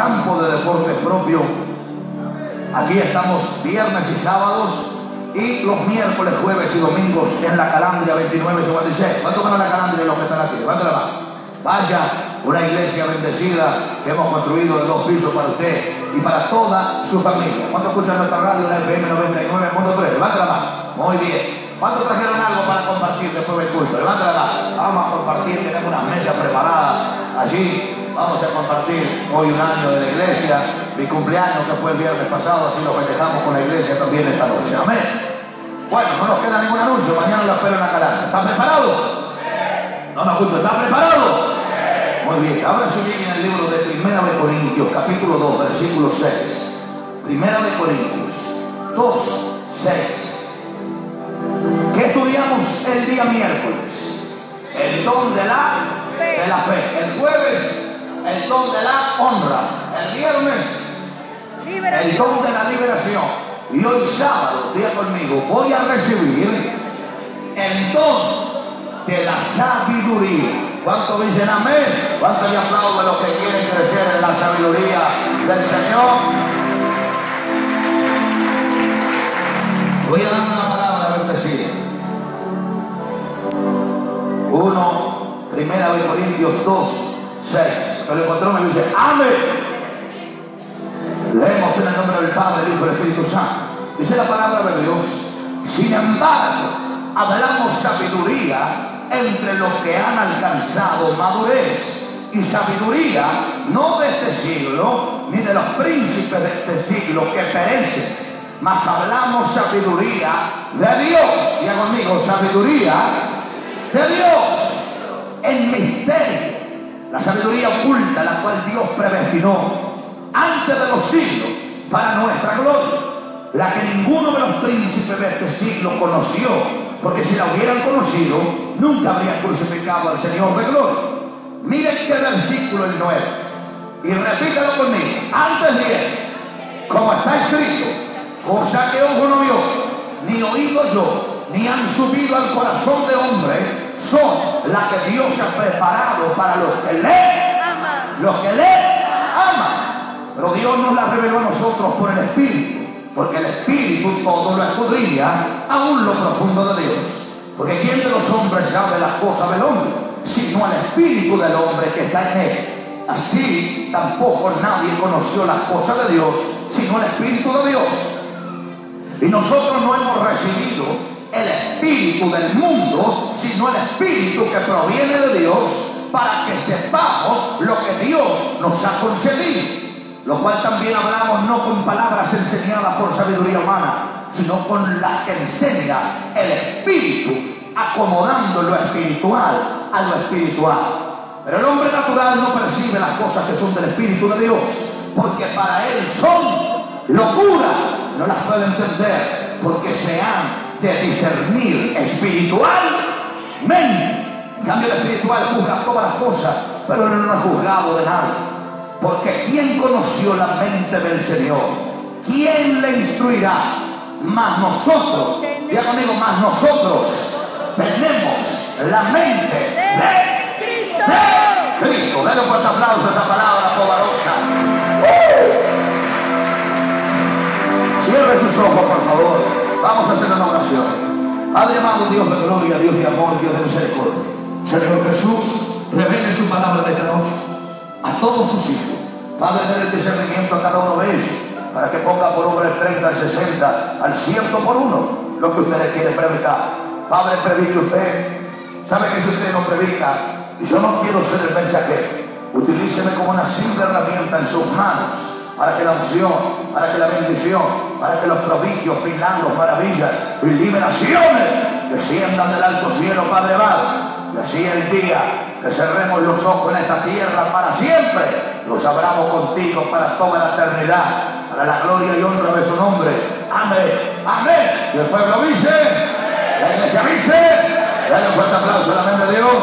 campo de deportes propio. Aquí estamos viernes y sábados, y los miércoles, jueves y domingos en la Calandria 2956. ¿Cuántos van a la Calandria los que están aquí? Levante la mano. Vaya, una iglesia bendecida que hemos construido de 2 pisos para usted y para toda su familia. ¿Cuántos escuchan nuestra radio, la FM 99.3? Levante la mano. Muy bien. ¿Cuántos trajeron algo para compartir después del culto? Levante la mano. Vamos a compartir, tenemos una mesa preparada allí. Vamos a compartir hoy un año de la iglesia, mi cumpleaños que fue el viernes pasado, así lo festejamos con la iglesia también esta noche. Amén. Bueno, no nos queda ningún anuncio, mañana lo espero en la Calandria. ¿Están preparados? No me escucho, ¿están preparados? Muy bien, ahora se viene en el libro de Primera de Corintios, capítulo 2, versículo 6. Primera de Corintios 2, 6. ¿Qué estudiamos el día miércoles? El don de la fe. El jueves, el don de la honra. El viernes, el don de la liberación. Y hoy sábado, día conmigo, voy a recibir el don de la sabiduría. ¿Cuántos dicen amén? ¿Cuántos le aplauden a los que quieren crecer en la sabiduría del Señor? Voy a dar una palabra bendecida. Primera de Corintios 2, 6. Que lo encontró me dice, amén. Leemos en el nombre del Padre, del Hijo y del Espíritu Santo. Dice la palabra de Dios. Sin embargo, hablamos sabiduría entre los que han alcanzado madurez. Y sabiduría no de este siglo, ni de los príncipes de este siglo que perecen. Mas hablamos sabiduría de Dios. Diga conmigo, sabiduría de Dios. En misterio, la sabiduría oculta, la cual Dios predestinó antes de los siglos para nuestra gloria, la que ninguno de los príncipes de este siglo conoció, porque si la hubieran conocido, nunca habrían crucificado al Señor de gloria. Miren qué versículo el 9, y repítalo conmigo. Antes bien, como está escrito, cosa que ojo no vio, ni oído yo, ni han subido al corazón de hombre, son las que Dios ha preparado para los que le aman. Los que le aman. Pero Dios nos la reveló a nosotros por el Espíritu, porque el Espíritu todo lo escudriña, aún lo profundo de Dios. Porque ¿quién de los hombres sabe las cosas del hombre, sino el Espíritu del hombre que está en él? Así tampoco nadie conoció las cosas de Dios, sino el Espíritu de Dios. Y nosotros no hemos recibido el espíritu del mundo, sino el espíritu que proviene de Dios, para que sepamos lo que Dios nos ha concedido, lo cual también hablamos no con palabras enseñadas por sabiduría humana, sino con las que enseña el espíritu, acomodando lo espiritual a lo espiritual. Pero el hombre natural no percibe las cosas que son del Espíritu de Dios, porque para él son locura, no las puede entender, porque se han de discernir espiritualmente. En cambio, el espiritual juzga todas las cosas, pero él no ha juzgado de nada. Porque ¿quién conoció la mente del Señor? ¿Quién le instruirá? Más nosotros, diga conmigo, más nosotros tenemos la mente de Cristo. Dale un fuerte aplauso a esa palabra poderosa. Cierre sus ojos, por favor. Vamos a hacer una oración. Padre amado, Dios de gloria, Dios de amor, Dios de misericordia, Señor Jesús, revele su palabra de esta noche a todos sus hijos. Padre, dé el discernimiento a cada uno de ellos, para que ponga por obra el 30, el 60, al 100 por uno, lo que ustedes quieren predicar. Padre, predique usted. Sabe que si usted no predica, y yo no quiero ser el mensajero, utilíceme como una simple herramienta en sus manos, para que la unción, para que la bendición, para que los prodigios, milagros, maravillas y liberaciones desciendan del alto cielo, Padre amado. Y así el día que cerremos los ojos en esta tierra para siempre, los abramos contigo para toda la eternidad, para la gloria y honra de su nombre. Amén, amén. Y el pueblo dice, la iglesia dice, dale un fuerte aplauso a la mente de Dios.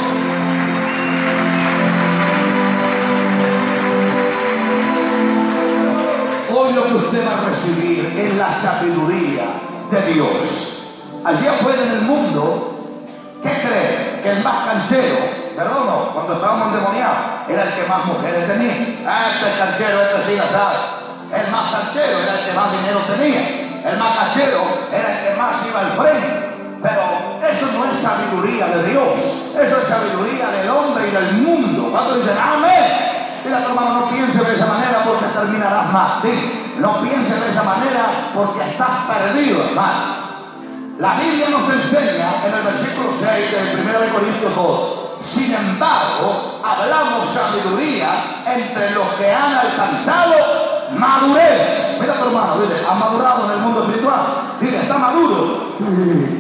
Hoy lo que usted va a recibir es la sabiduría de Dios. Allí afuera en el mundo, ¿qué cree? Que el más canchero ¿verdad o no? Cuando estábamos endemoniados, era el que más mujeres tenía. Este canchero, este sí la sabe. El más canchero era el que más dinero tenía. El más canchero era el que más iba al frente. Pero eso no es sabiduría de Dios. Eso es sabiduría del hombre y del mundo. Cuando dicen amén, mira tu hermano, no pienses de esa manera porque terminarás mal. No pienses de esa manera porque estás perdido, hermano. La Biblia nos enseña en el versículo 6 del 1 Corintios 2. Sin embargo, hablamos sabiduría entre los que han alcanzado madurez. Mira tu hermano, dile, ha madurado en el mundo espiritual. Dile, está maduro. Sí.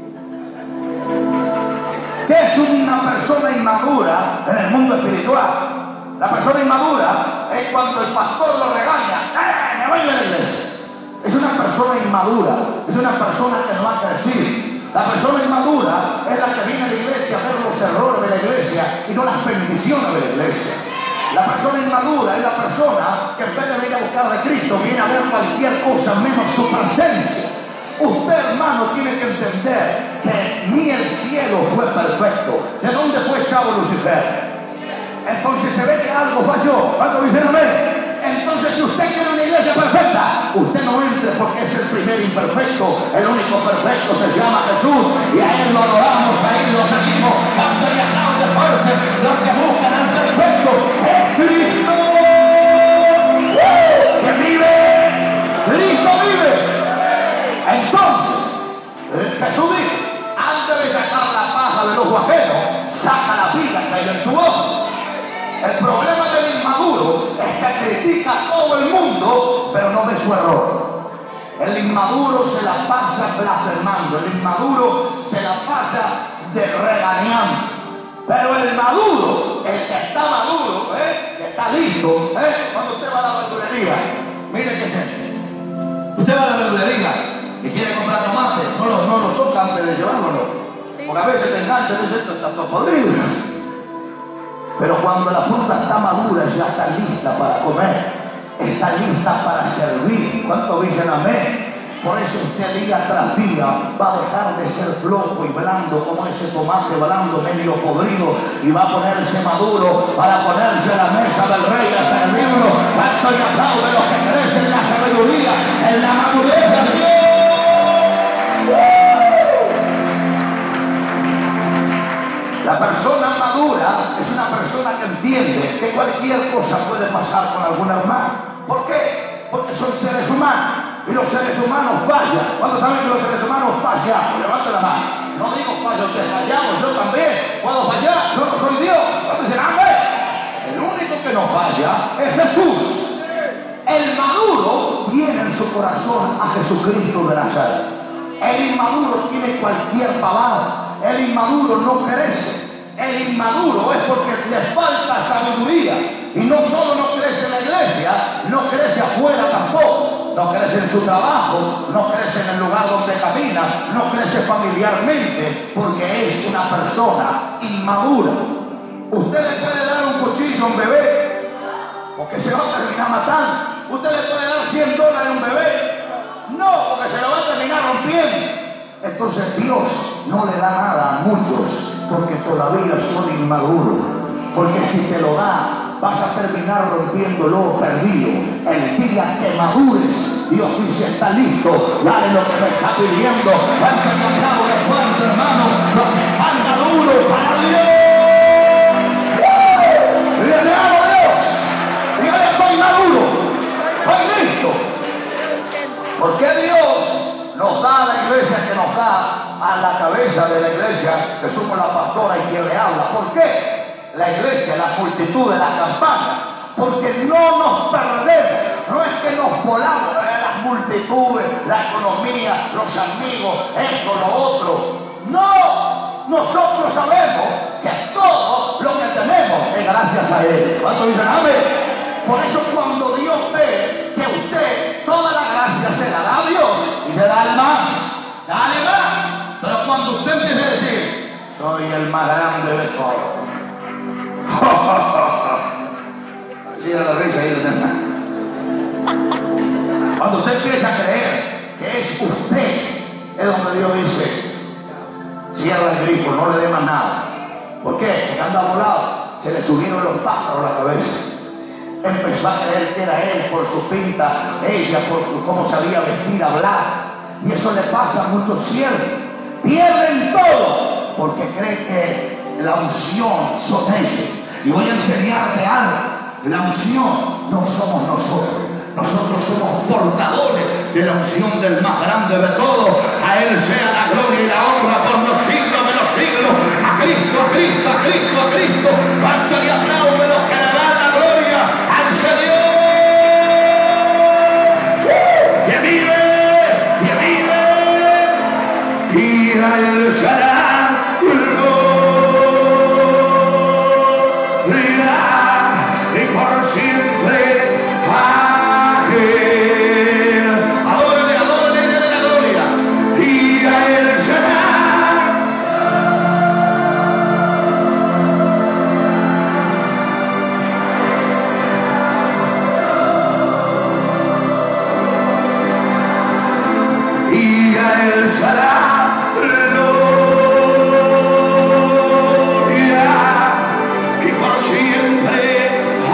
¿Qué es una persona inmadura en el mundo espiritual? La persona inmadura es cuando el pastor lo regaña. ¡Me voy a la iglesia! Es una persona inmadura, es una persona que no ha crecido. La persona inmadura es la que viene a la iglesia a ver los errores de la iglesia y no las bendiciones de la iglesia. La persona inmadura es la persona que en vez de venir a buscar de Cristo viene a ver cualquier cosa menos su presencia. Usted, hermano, tiene que entender que ni el cielo fue perfecto. ¿De dónde fue echado Lucifer? Entonces se ve que algo falló. ¿Cuánto dicen amén? Entonces, si usted quiere una iglesia perfecta, usted no entre porque es el primer imperfecto. El único perfecto se llama Jesús y a Él lo adoramos, a Él lo seguimos. Canto y aplaude fuerte. Los que buscan al perfecto es Cristo. Que vive. Cristo vive. Entonces, Jesús dijo, antes de sacar la paja del ojo ajeno, saca la viga que hay en tu ojo. El problema del inmaduro es que critica a todo el mundo, pero no ve su error. El inmaduro se la pasa blasfemando, el inmaduro se la pasa regañando. Pero el maduro, el que está maduro, que está listo, cuando usted va a la verdulería, mire que usted va a la verdulería y quiere comprar tomate, no lo toca antes de llevarlo, no. Porque a veces te engancha y dice, esto está todo podrido. Pero cuando la fruta está madura, ya está lista para comer, está lista para servir. ¿Cuánto dicen amén? Por eso usted día tras día va a dejar de ser flojo y blando como ese tomate blando medio podrido y va a ponerse maduro para ponerse a la mesa del rey a servirlo. Tanto y aplaude los que crecen en la sabiduría, en la madurez de Dios. La persona madura es una persona que entiende que cualquier cosa puede pasar con algún hermano. ¿Por qué? Porque son seres humanos y los seres humanos fallan. ¿Cuándo saben que los seres humanos fallan? Pues levante la mano. No digo fallo, te fallamos, yo también puedo fallar, yo no soy Dios. ¿Cuándo dicen amén? El único que no falla es Jesús. El maduro tiene en su corazón a Jesucristo de Nazaret. El inmaduro tiene cualquier palabra. El inmaduro no crece. El inmaduro es porque le falta sabiduría. Y no solo no crece en la iglesia, no crece afuera tampoco. No crece en su trabajo, no crece en el lugar donde camina, no crece familiarmente, porque es una persona inmadura. Usted le puede dar un cuchillo a un bebé, porque se va a terminar matando. Usted le puede dar $100 a un bebé, no, porque se lo va a terminar rompiendo. Entonces Dios no le da nada a muchos porque todavía son inmaduros. Porque si te lo da, vas a terminar rompiéndolo perdido. El día que madures, Dios dice, está listo, dale lo que me está pidiendo. Fuerte el aplauso de fuerte, hermano, los que están maduros para Dios. Dígale, te amo, Dios. Dígale, estoy maduro, estoy listo. ¿Por qué Dios nos da a la iglesia que nos da a la cabeza de la iglesia, que somos la pastora y quien le habla? ¿Por qué? La iglesia, la multitud de la campana, porque no nos perdemos, no es que nos volamos las multitudes, la economía, los amigos, esto, lo otro. No, nosotros sabemos que todo lo que tenemos es gracias a Él. ¿Cuánto dicen amén? Por eso cuando Dios ve que usted toda la gracia se la da a Dios y se da más, dale más. Pero cuando usted empiece a decir, soy el más grande de todos, sí, a la risa ahí de verdad. Cuando usted empieza a creer que es usted, es donde Dios dice, cierra el grifo, no le dé más nada. ¿Por qué? Porque anda volado. Se le subieron los pájaros a la cabeza. Empezó a creer que era él por su pinta, ella por cómo sabía vestir, hablar. Y eso le pasa a muchos siervos. Pierden todo porque creen que la unción son ellos. Y voy a enseñarte algo. La unción no somos nosotros. Nosotros somos portadores de la unción del más grande de todos. A Él sea la gloria y la honra por los siglos de los siglos. A Cristo, a Cristo, a Cristo, a Cristo. Cuánto y aplaude los que le dan la gloria al Señor. ¡Que vive! ¡Que vive! Y a Él será gloria y por siempre. Adórale, adórale y dele la gloria. Y a Él será. Y a Él será gloria y por siempre.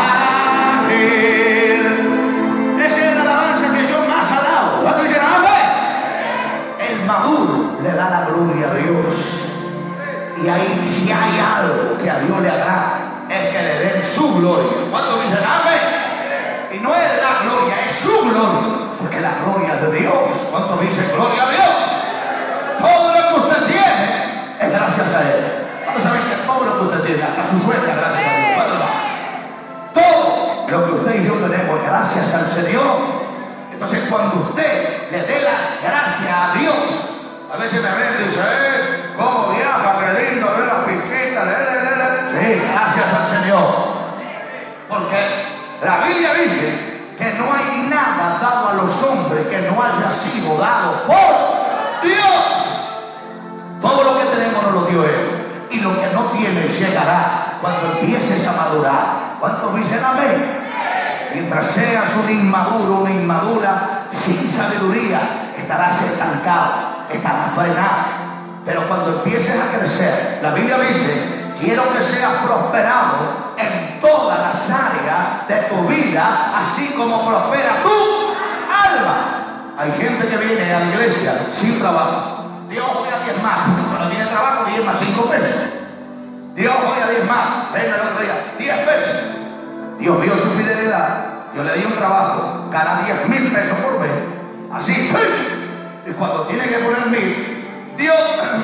Maduro le da la gloria a Dios. Y ahí, si hay algo que a Dios le agrada, es que le den su gloria. ¿Cuántos dicen amén? Y no es la gloria, es su gloria, porque la gloria es de Dios. ¿Cuántos dicen gloria a Dios? Todo lo que usted tiene es gracias a Él. ¿Cuántos saben que todo lo que usted tiene, hasta su suerte, gracias a Dios? ¿Cuántos no? Todo lo que usted y yo tenemos es gracias al Señor. Entonces, cuando usted le dé la gracia a Dios, a veces me ven y dice, ¿cómo viaja? Qué lindo, ve la piqueta. Sí, gracias al Señor. Porque la Biblia dice que no hay nada dado a los hombres que no haya sido dado por Dios. Todo lo que tenemos nos lo dio Él. Y lo que no tiene llegará cuando empieces a madurar. ¿Cuántos dicen amén? Mientras seas un inmaduro, una inmadura, sin sabiduría, estarás estancado, estarás frenado. Pero cuando empieces a crecer, la Biblia dice, quiero que seas prosperado en todas las áreas de tu vida, así como prospera tu alma. Hay gente que viene a la iglesia sin trabajo. Dios, voy a diezmar. Cuando tiene trabajo, diezma 5 pesos. Dios, voy a diezmar. Venga el otro día, 10 pesos. Dios vio su fidelidad. Dios le dio un trabajo, gana 10,000 pesos por mes. Así. Y cuando tiene que poner 1,000, Dios.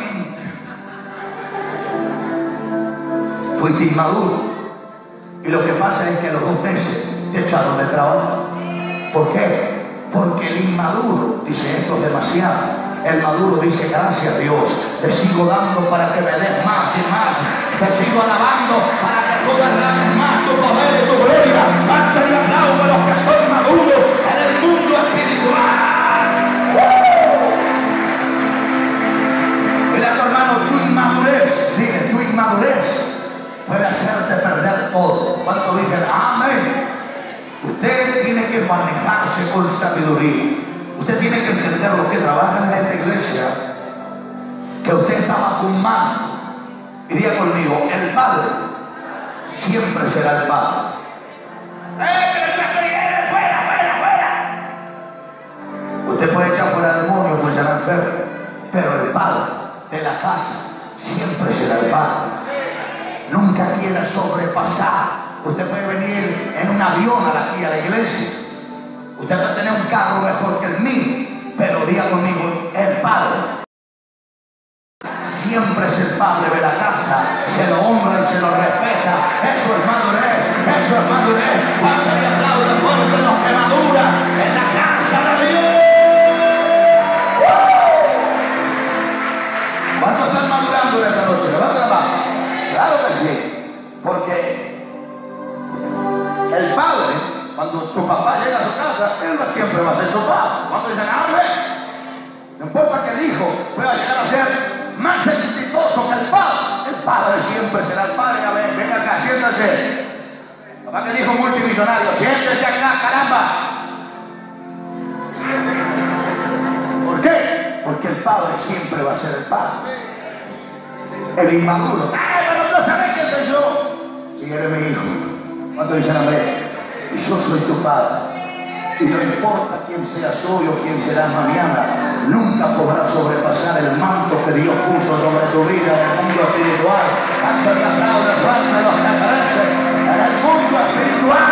Fuiste inmaduro. Y lo que pasa es que a los 2 meses te echaron de trabajo. ¿Por qué? Porque el inmaduro dice, esto es demasiado. El maduro dice, gracias a Dios, te sigo dando para que me des más y más. Te sigo alabando para que tú derrames más tu poder y tu gloria. Basta y aplaudo a los que son maduros en el mundo espiritual. Mira, tu hermano, tu inmadurez, dile, tu inmadurez puede hacerte perder todo. ¿Cuánto dicen amén? Usted tiene que manejarse con sabiduría. Usted tiene que entender lo que trabaja en esta iglesia, que usted está bajo un mando. Y diga conmigo, el Padre siempre será el Padre. ¡Fuera, fuera, fuera! Usted puede echar fuera al demonio, puede echar al enfermo, pero el Padre de la casa siempre será el Padre. Nunca quiera sobrepasar. Usted puede venir en un avión aquí a la iglesia. Usted va a tener un carro mejor que el mío, pero diga conmigo, el Padre siempre es el Padre de la casa, se lo honra y se lo respeta. Eso es madurez, eso es madurez. Cuando le aplaude fuerte los que maduran en la casa de Dios. ¿Cuántos están madurando esta noche? Levanta la mano. Claro que sí, porque el Padre, cuando su papá llega a su casa, él no siempre va a ser su padre. Cuando dicen, no importa que el hijo pueda llegar a ser más exitoso que el padre siempre será el padre. A ver, venga acá, siéntase. Papá que dijo multimillonario, siéntese acá, caramba. ¿Por qué? Porque el padre siempre va a ser el padre. El inmaduro, pero no se eres yo? Si eres mi hijo. ¿Cuánto dicen amén? Y yo soy tu padre. Y no importa quién seas hoy o quién serás mañana, nunca podrás sobrepasar el manto que Dios puso sobre tu vida en el mundo espiritual. Tanto el aplauso de parte de los que crecen en el mundo espiritual.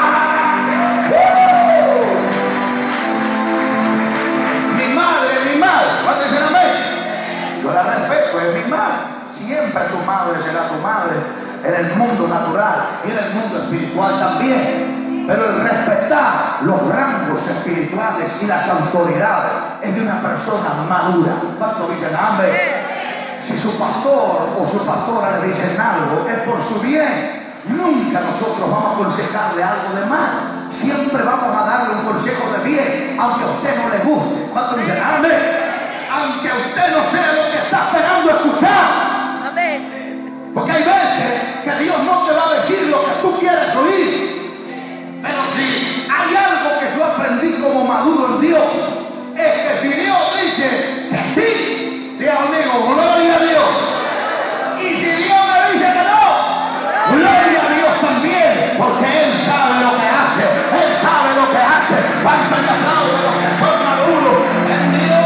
Mi madre, ¿cuánto dicen amén? Yo la respeto, es mi madre. Siempre tu madre será tu madre en el mundo natural y en el mundo espiritual también. Pero el respetar los rangos espirituales y las autoridades es de una persona madura. ¿Cuánto dicen amén? Si su pastor o su pastora le dicen algo, es por su bien. Nunca nosotros vamos a aconsejarle algo de mal. Siempre vamos a darle un consejo de bien, aunque a usted no le guste. ¿Cuánto dicen amén? Aunque usted no sea lo que está esperando escuchar. Amén. Porque hay veces que Dios no te va a decir lo que tú quieres oír. Pero si hay algo que yo aprendí como maduro en Dios, es que si Dios dice que sí, Dios amigo, gloria a Dios. Y si Dios me dice que no, gloria a Dios también, porque Él sabe lo que hace, Él sabe lo que hace. Cuánto le aplaudo a los que son maduros en Dios.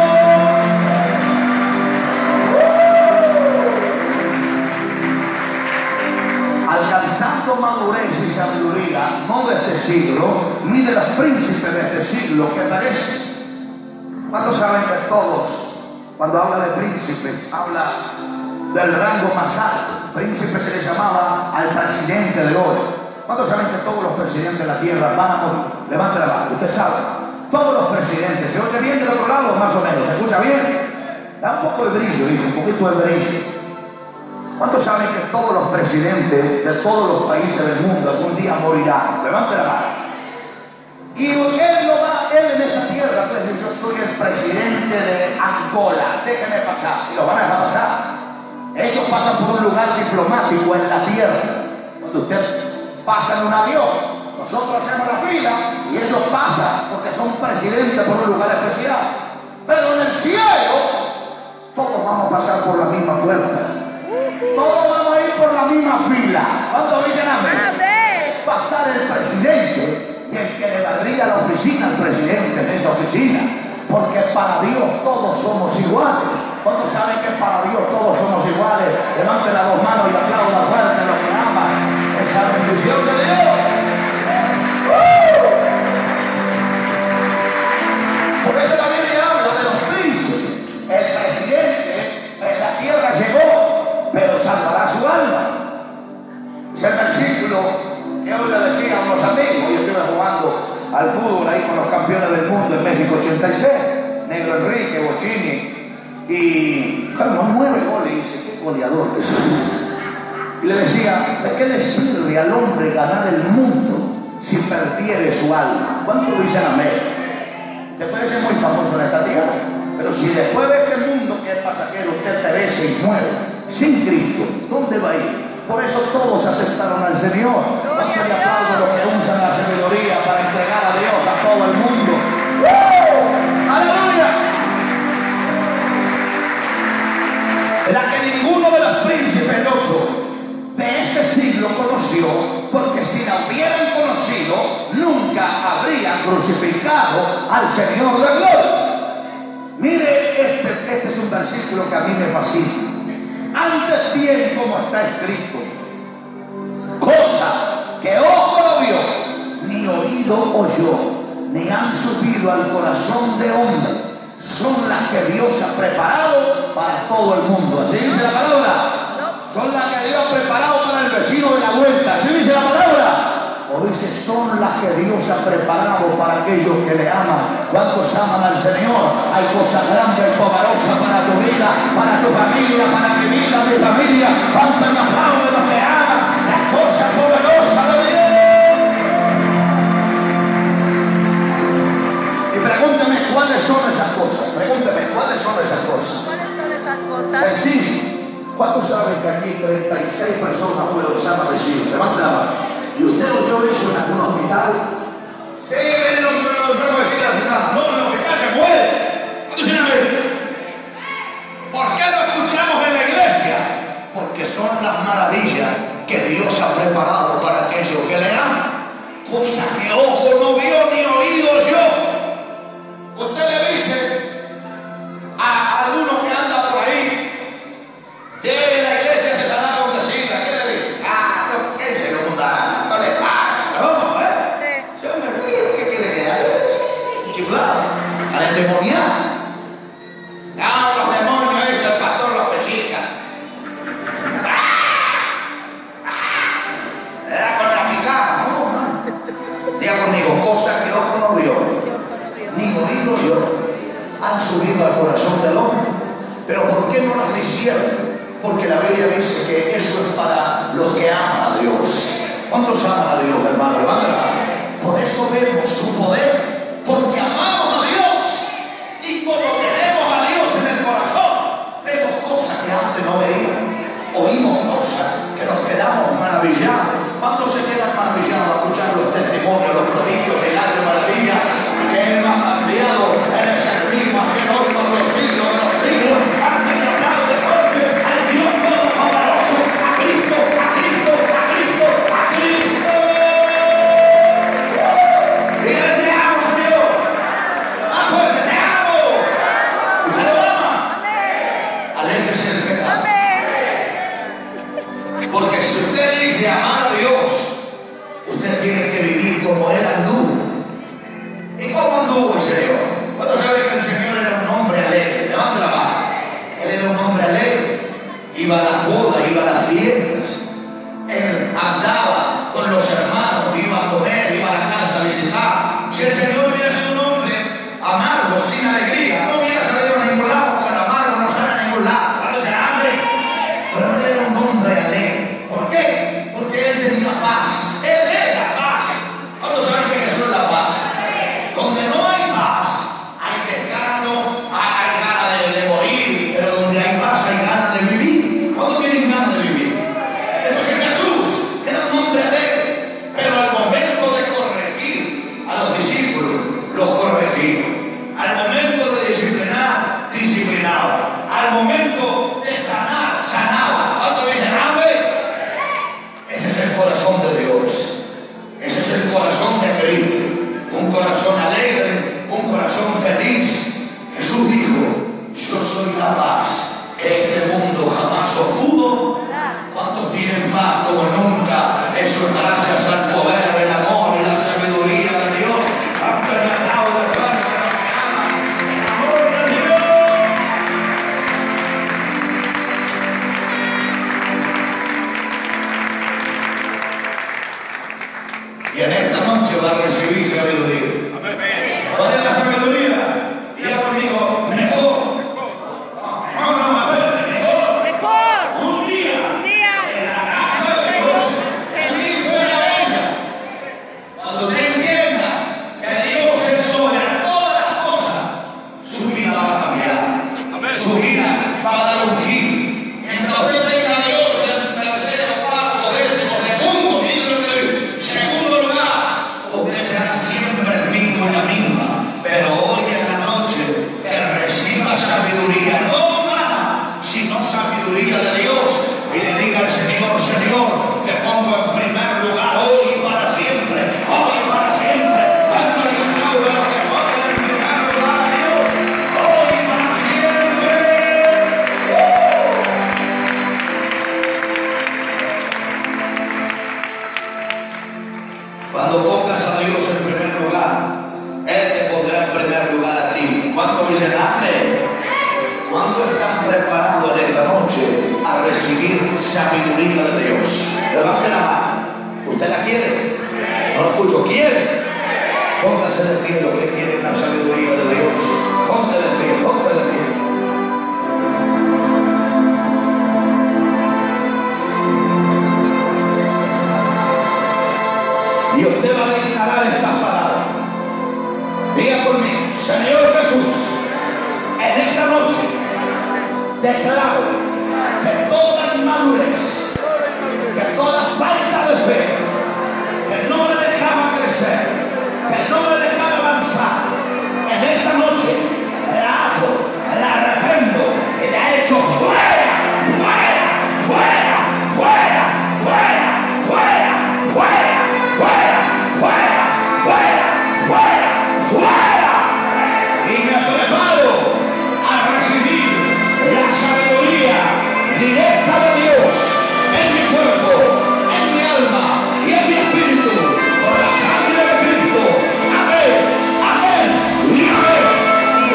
Alcanzando madurez y sabiduría, no de este siglo, ni de los príncipes de este siglo que perecen. ¿Cuántos saben que todos, cuando habla de príncipes, habla del rango más alto? Príncipe se le llamaba al presidente de hoy. ¿Cuántos saben que todos los presidentes de la tierra van a morir? Levante la mano, usted sabe. Todos los presidentes, ¿se oye bien del otro lado? Más o menos, ¿se escucha bien? Da un poco de brillo, hijo, un poquito de brillo. ¿Cuántos saben que todos los presidentes de todos los países del mundo algún día morirán? Levante la mano. Y él en esta tierra, pues yo soy el presidente de Angola, déjenme pasar. Y lo van a dejar pasar. Ellos pasan por un lugar diplomático en la tierra. Cuando usted pasa en un avión, nosotros hacemos la fila y ellos pasan porque son presidentes por un lugar especial. Pero en el cielo, todos vamos a pasar por la misma puerta. Todos vamos a ir por la misma fila. ¿Cuánto dicen amén? Va a estar el presidente y el que le daría la oficina al presidente en esa oficina. Porque para Dios todos somos iguales. ¿Cuántos saben que para Dios todos somos iguales? Levanten las dos manos y aplaudan fuerte a los que aman esa bendición de Dios. Por eso la Biblia habla de los príncipes. El presidente en la tierra llegó, pero salvará su alma. Es el versículo que hoy le decía a unos amigos. Yo estuve jugando al fútbol ahí con los campeones del mundo en México 86, Negro Enrique, Bochini, y claro, 9 goles, y dice, qué goleador que soy. Y le decía, ¿de qué le sirve al hombre ganar el mundo si perdiere su alma? ¿Cuánto dicen amén? Usted puede ser muy famoso en esta tierra, pero si después de este mundo que es pasajero usted perece y muere sin Cristo, ¿dónde va a ir? Por eso todos aceptaron al Señor. Cuánto le aplaudo a los que usan la sabiduría para entregar a Dios a todo el mundo. ¡Aleluya! La que ninguno de los príncipes 8 de este siglo conoció, porque si la hubieran conocido, nunca habrían crucificado al Señor de gloria. Mire, este es un versículo que a mí me fascina. Antes bien, como está escrito, cosa que ojo no vio, ni oído oyó, ni han subido al corazón de hombre, son las que Dios ha preparado para todo el mundo. ¿Así dice la palabra? Son las que Dios ha preparado para el vecino de la vuelta. ¿Así dice la palabra? O dice, son las que Dios ha preparado para aquellos que le aman. ¿Cuántos aman al Señor? Hay cosas grandes y poderosas para tu vida, para tu familia, para mi vida, mi familia. ¿Cuántos me aplauden los que aman las cosas poderosas de Dios? Y pregúnteme cuáles son esas cosas. Pregúnteme cuáles son esas cosas. ¿Cuáles son esas cosas? Sencillo. ¿Cuántos saben que aquí 36 personas fueron desaparecidas? Levanten la mano. ¿Y usted oyó eso en algún hospital? Sí, ven los enfermos de la ciudad. No, en el hospital se muere. ¿Cuántos saben? ¿Por qué lo escuchamos en la iglesia? Porque son las maravillas que endemoniada. No, los demonios, eso el pastor los pellizca. Le da con la picada, no. Diga conmigo, cosas que ojo no vio, ni oído yo, han subido al corazón del hombre. Pero ¿por qué no las hicieron? Porque la Biblia dice que eso es para los que aman a Dios. ¿Cuántos aman a Dios, hermano? Por eso vemos su poder, porque amamos a Dios. Y como tenemos a Dios en el corazón, vemos cosas que antes no veíamos. Oímos cosas que nos quedamos maravillados. ¿Cuántos se quedan maravillados a escuchar los testimonios, los prodigios, milagros, maravillas que Él nos ha enviado? Él es el mismo, haciendo hoy por los siglos de los siglos. Antes de hablar de fuerte, al Dios Todopoderoso, a Cristo, a Cristo, a Cristo, a Cristo. Dígale, te amo, Señor. Más fuerte, te amo. ¿Usted lo ama? Aléjese del pecado. Porque si usted dice amar a Dios, usted tiene que vivir como Él anduvo. ¿Y cómo anduvo el Señor? ¿Cuántos saben que el Señor era un hombre alegre? Levante la mano. Él era un hombre alegre. Iba a las bodas, iba a las fiestas. Él andaba con los hermanos, iba a comer, iba a la casa a visitar. Si el Señor hubiera sido un hombre amargo, sin alegría, no hubiera salido a ningún lado, porque el amargo no sale a ningún lado. ¿Cuándo se hambre? Pero él era un hombre alegre. ¿Por qué? Porque él tenía paz. Él era paz. ¿Cuántos saben que Jesús es la paz? Donde no hay paz, hay desgano, hay ganas de morir, pero donde hay paz hay ganas de vivir. ¿Cuándo tienen ganas de vivir? Entonces Jesús era un hombre alegre, pero al momento de corregir a los discípulos, los corregía. Al momento de disciplinar, disciplinaba. Al momento de sanar, sanaba. ¿Cuánto dicen amén? Ese es el corazón de Dios. Ese es el corazón de Cristo. Un corazón alegre, un corazón feliz. Jesús dijo, yo soy la paz que este mundo jamás obtuvo. ¿Cuántos tienen paz como nunca? Eso es gracias al poder, el amor y la sabiduría de Dios. Hasta el aplauso de fuerte a los que aman el amor de Dios. Y en esta noche va a recibir sabiduría. ¿Cuál es la sabiduría? Diga conmigo, mejor. No, más fuerte, mejor. Un día en la casa de Dios, feliz fuera de ella. Cuando usted entienda que Dios es sobre todas las cosas, su vida va a cambiar. Su vida va a dar un giro. Mientras usted tenga a Dios en tercero, cuarto, décimo, segundo, segundo lugar, usted será siempre el mismo y la misma. Pero hoy en la noche que reciba sabiduría, no humana, sino sabiduría de Dios, y le diga al Señor, Señor, te pongo en primer lugar hoy y para siempre, hoy y para siempre. Cuando yo aplaudo a los que pongan en primer lugar a Dios, hoy y para siempre. Cuando pongas a Dios en primer lugar, Él te pondrá en primer lugar a ti. ¿Cuántos dicen amén? ¿Cuántos están preparados en esta noche a recibir sabiduría de Dios? Levante la mano. ¿Usted la quiere? No lo escucho. ¿Quiere? Póngase de pie los que quieren la sabiduría de Dios. Ponte de pie, ponte de pie. Y usted va a declarar estas palabras. Diga conmigo, Señor Jesús, en esta noche declaro que toda inmadurez, que toda falta de fe, que no me dejaba crecer, que no me dejaba avanzar, en esta noche la hago, la arrependo y la echo fuera, fuera, fuera, fuera, fuera, fuera, fuera, fuera, fuera, fuera, fuera, fuera. Y me preparo a recibir la sabiduría directa de Dios en mi cuerpo, en mi alma y en mi espíritu, por la sangre de Cristo. Amén, amén y amén.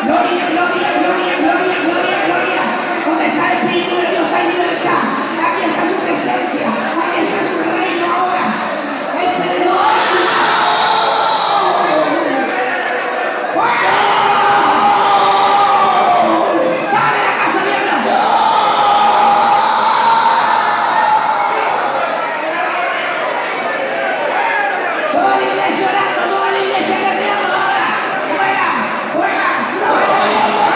Gloria, gloria, gloria, gloria, gloria, gloria. Donde está el Espíritu de Dios hay libertad. Aquí está su presencia. Aquí está su reino ahora. Es el Señor. ¡Sale de la casa, diablo! Toda la iglesia orando, toda la iglesia cantando ahora. ¡Fuera! ¡Fuera! ¡Fuera!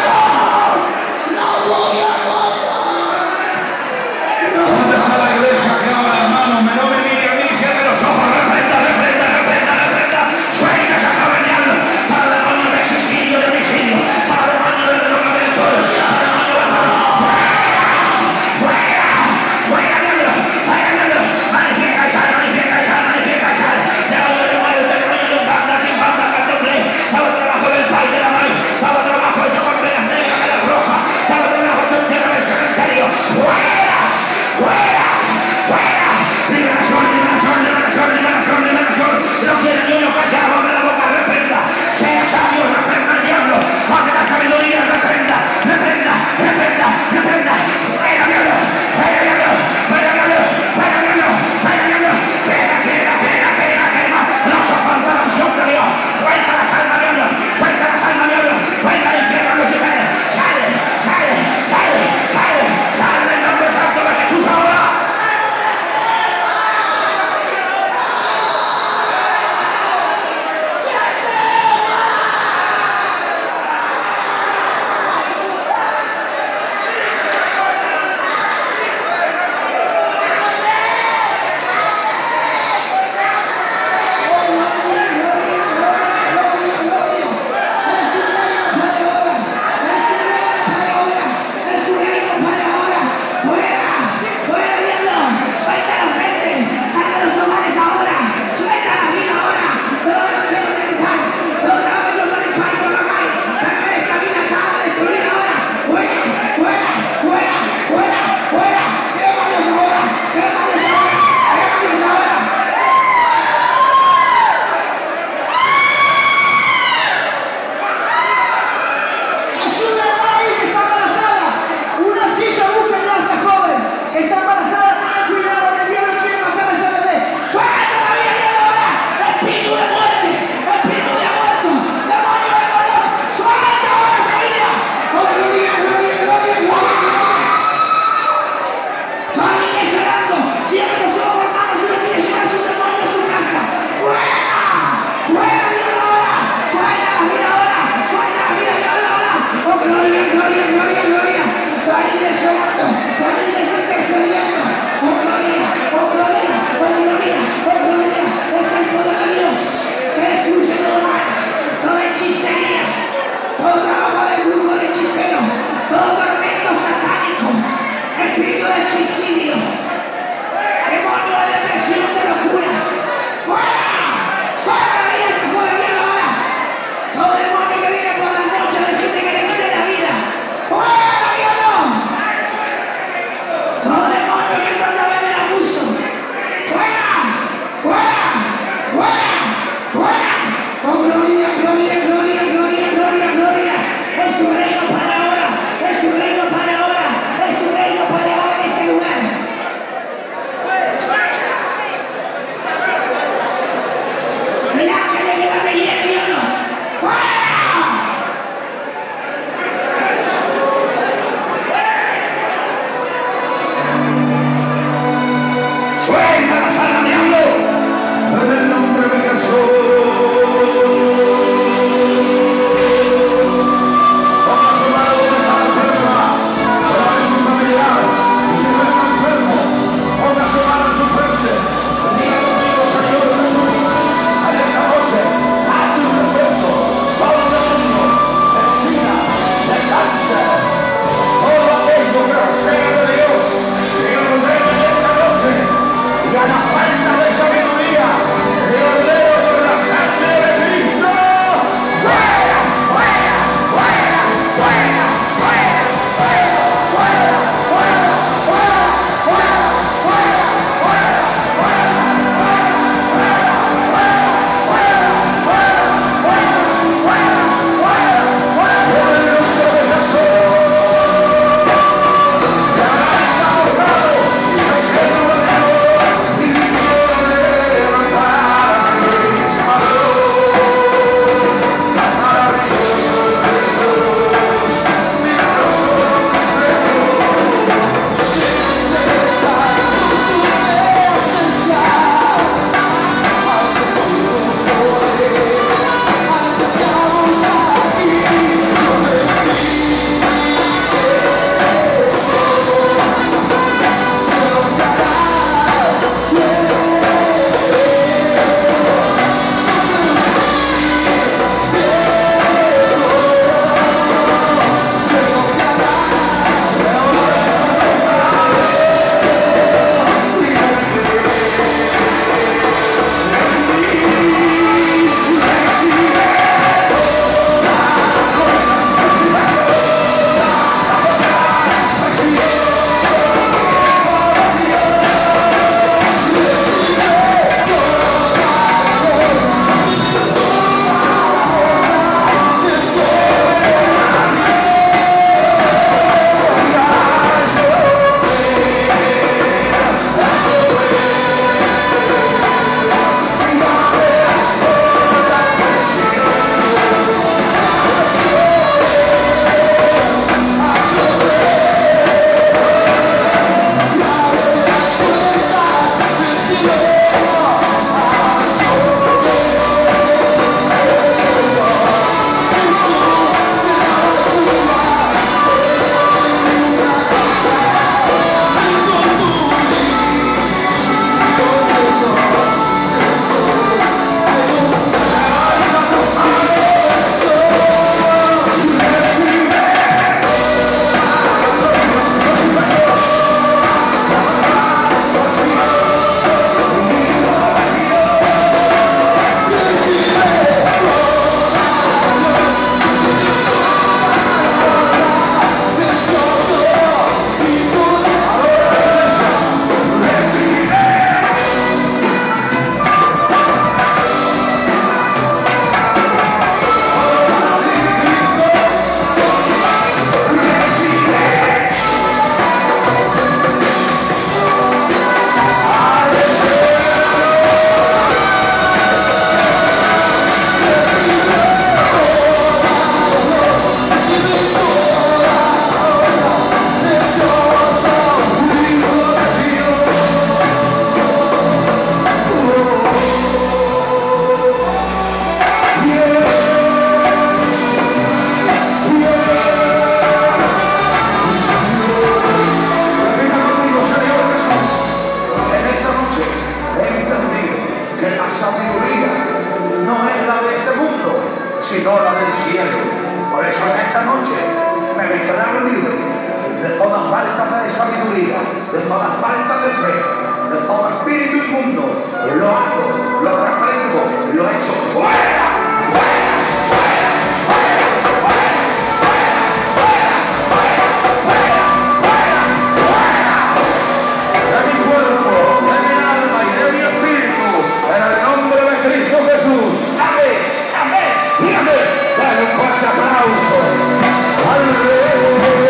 declaro libre de toda falta de sabiduría, de toda falta de fe, de todo espíritu inmundo. Lo hago, lo reprendo, lo echo fuera, fuera, fuera, fuera, fuera, fuera, fuera, fuera, fuera, fuera, de mi cuerpo, de mi alma y de mi espíritu, en el nombre de Cristo Jesús. Amén, amén, y amén. Dale un fuerte aplauso al Rey.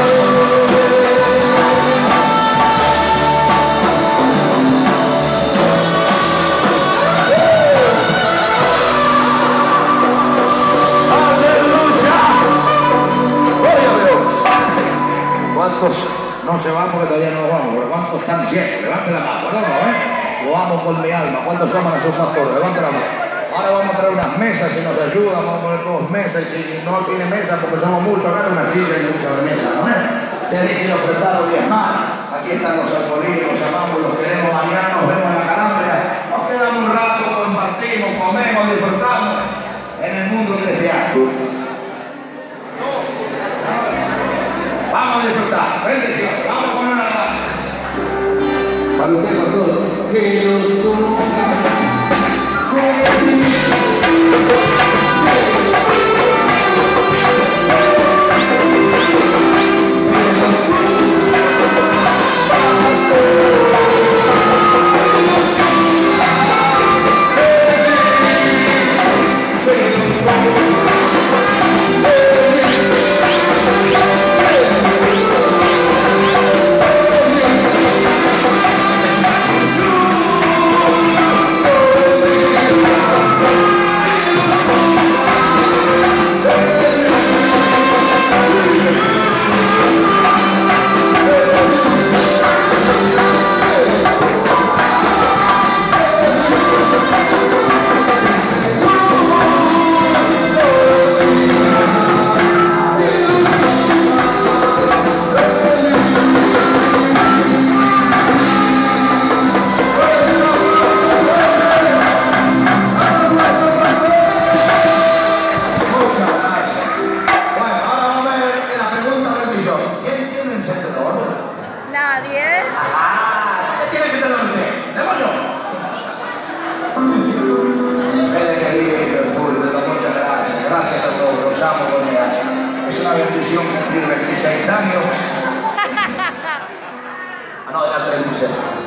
¿Cuántos no se van porque todavía no vamos? Pero ¿cuántos están ciegos? Levanten la mano, ¿no? Lo amo con mi alma. ¿Cuántos aman a sus pastores? Levanten la mano. Ahora vamos a traer unas mesas si nos ayudan. Vamos a poner todos mesas. Y si no tiene mesas porque somos muchos, acá una silla y muchas mesas, ¿no? Se dice los prestados 10 más. Aquí están los alfolíes, los amamos, los queremos mañana, nos vemos en la Calambria. Nos quedamos un rato, compartimos, comemos, disfrutamos en el mundo cristiano. Vamos a disfrutar, bendición, vamos a poner la alabanza. Para usted, para todos, que nos conozcan. Es una bendición cumplir 26 años. No, era 36.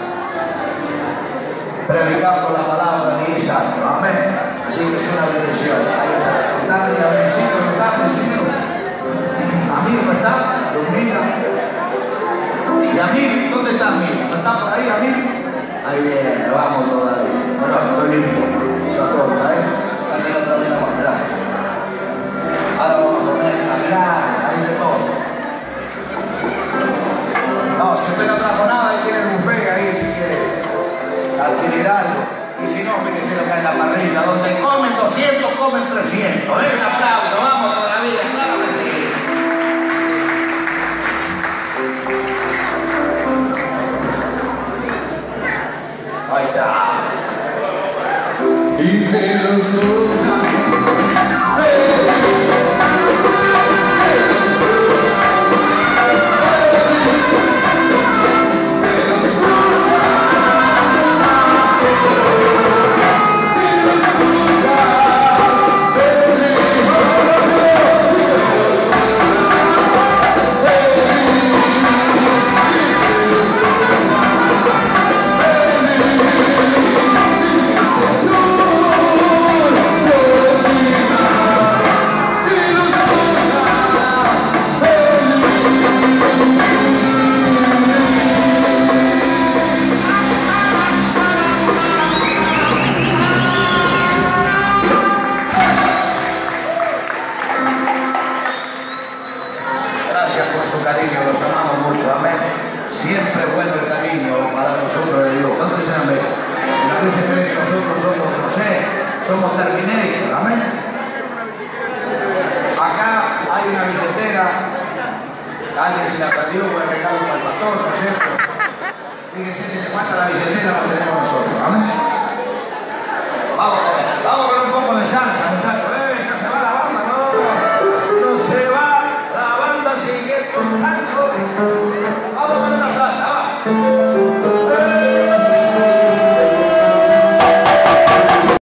Predicando la palabra de 10 años. Amén. Así que es una bendición. Ahí está. Dale a vencino, está vencino. Amigo, ¿no está? Dormida. ¿Y amigo? ¿Dónde está amigo? ¿No está por ahí, amigo? Ahí viene, vamos todavía. Bueno, estoy limpio. Esa torta, Dale otra vez la mano. Ahora vamos a poner acá, ahí de todo. No, si usted no trajo nada, ahí tiene el buffet ahí si quiere adquirir algo. Y si no, fíjese lo que hay en la parrilla. Donde comen 200, comen 300. Un aplauso, vamos todavía, claro que sí. Ahí está. Y que los somos Terminator, amén. Acá hay una billetera, alguien se la perdió por el regalo para el pastor, ¿no es cierto? Fíjense, si le falta la billetera, la tenemos nosotros, amén. Vamos con un poco de salsa, muchachos. Ya se va la banda, no se va la banda sin Santo.